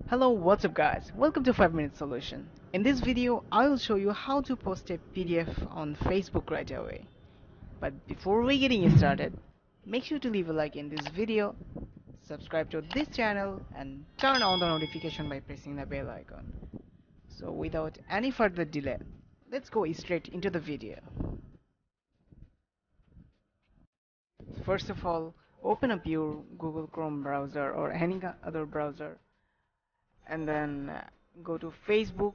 Hello, what's up guys? Welcome to 5 Minute Solution. In this video, I will show you how to post a PDF on Facebook right away. But before we getting started, make sure to leave a like in this video, subscribe to this channel and turn on the notification by pressing the bell icon. So without any further delay, let's go straight into the video. First of all, open up your Google Chrome browser or any other browser and then go to Facebook.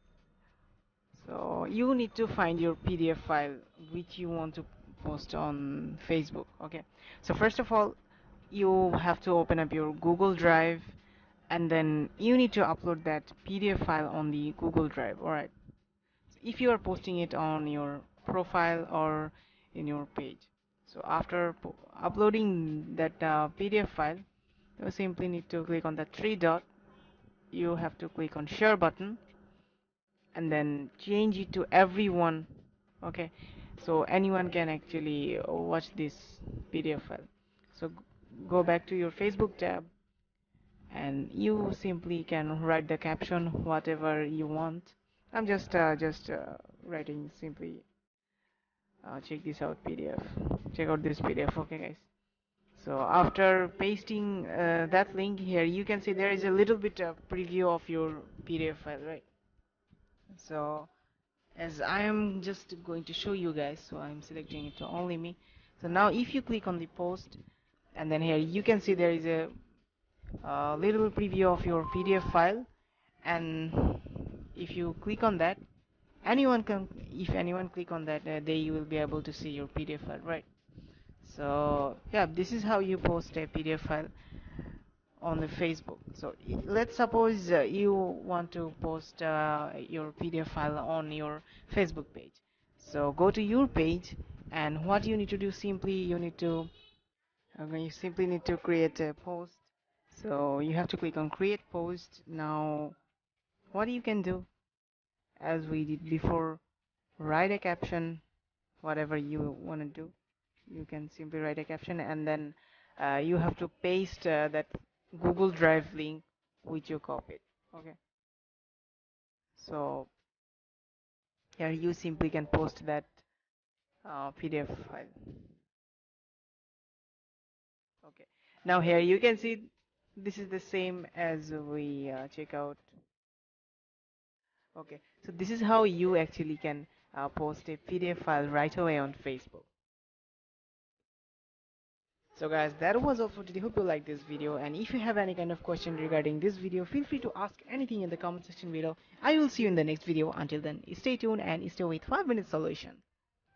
So you need to find your PDF file which you want to post on Facebook. Okay. So first of all, you have to open up your Google Drive and then you need to upload that PDF file on the Google Drive. Alright. If you are posting it on your profile or in your page. So after uploading that PDF file, you simply need to click on the three dot. You have to click on share button and then change it to everyone. Okay, so anyone can actually watch this PDF file. So go back to your Facebook tab and you simply can write the caption whatever you want. I'm just writing simply check this out PDF, check out this PDF. Okay guys, so after pasting that link here, you can see there is a little bit of preview of your PDF file, right? So as I am just going to show you guys, so I'm selecting it to only me. So now if you click on the post and then here you can see there is a little preview of your PDF file, and if you click on that, anyone can, if anyone click on that, they will be able to see your PDF file, right? So yeah, this is how you post a PDF file on the Facebook. So let's suppose you want to post your PDF file on your Facebook page. So go to your page, and what you need to do, simply you simply need to create a post. So you have to click on create post. Now what you can do, as we did before, write a caption, whatever you want to do. You can simply write a caption and then you have to paste that Google Drive link which you copied. Okay, so here you simply can post that PDF file. Okay, now here you can see this is the same as we check out. Okay, so this is how you actually can post a PDF file right away on Facebook. So guys, that was all for today. Hope you like this video, and if you have any kind of question regarding this video, feel free to ask anything in the comment section below. I will see you in the next video. Until then, stay tuned and stay with 5 Minute Solution.